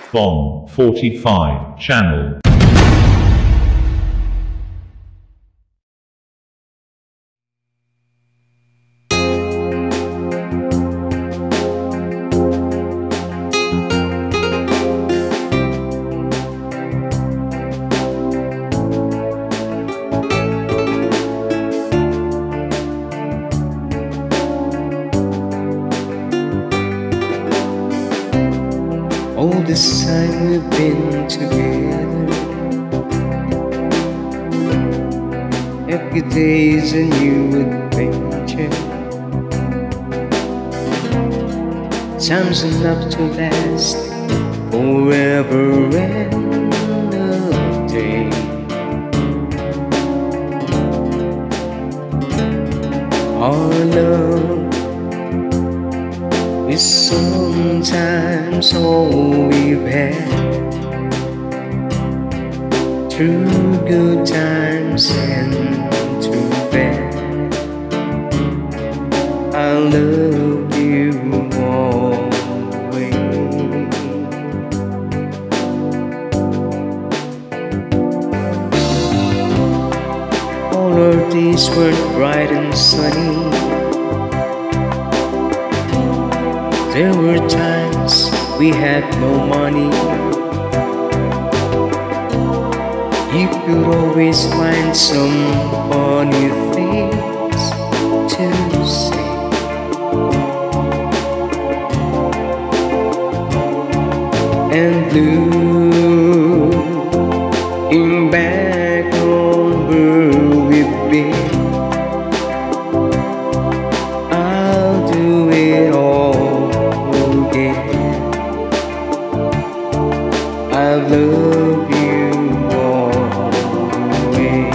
Bond 45 channel. All this time we've been together, every day's a new adventure. Time's enough to last forever and a day. Our love is sometimes all we've had, through good times and through bad. I love you always. All our days weren't bright and sunny. There were times we had no money. You could always find some funny things to say. And looking back on where we've been, I'll do it all again. I love you always.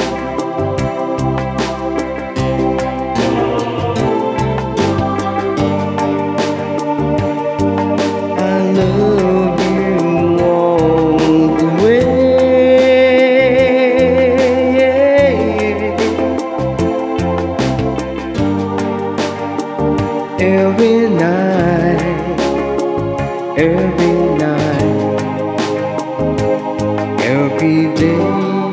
I love you all the way. Every night, every night, every day.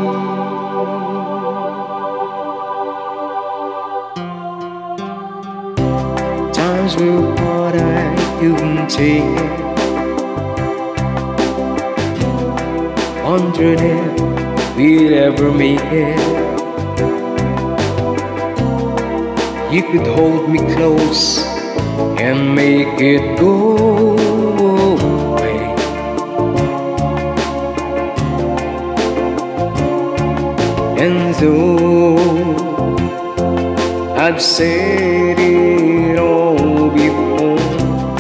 Times were hard, I couldn't take it. Wondered if we'd ever make it. You could hold me close and make it go away. And though I've said it all before,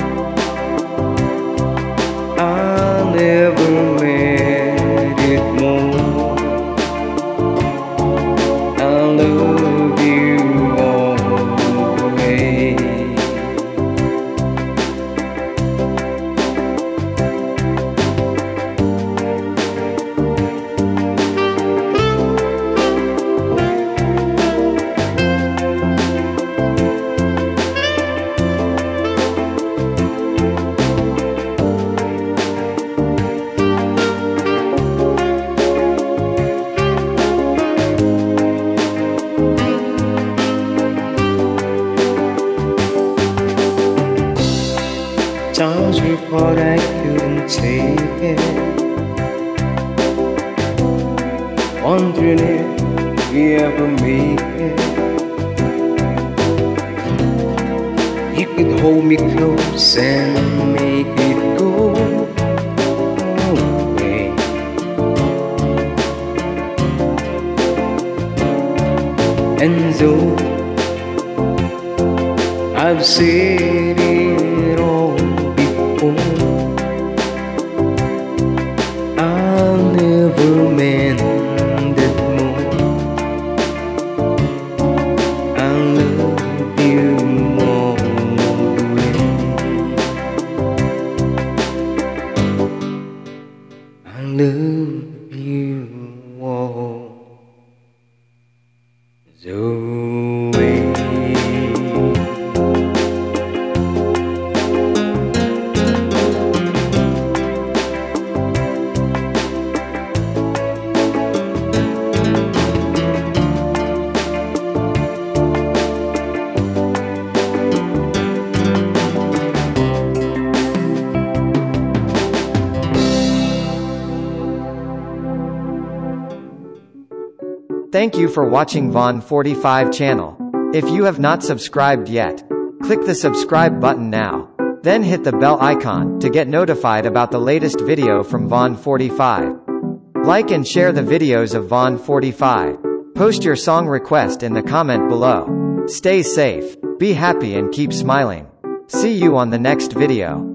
I never meant it more. I love you always. Times were hard, I couldn't take it. Wondering if we ever make it. You could hold me close and make it go away. And though I've said it all before, I never meant it more. I love you always. I love you always. Thank you for watching Vaughn 45 channel. If you have not subscribed yet, click the subscribe button now. Then hit the bell icon to get notified about the latest video from Vaughn 45. Like and share the videos of Vaughn 45. Post your song request in the comment below. Stay safe, be happy and keep smiling. See you on the next video.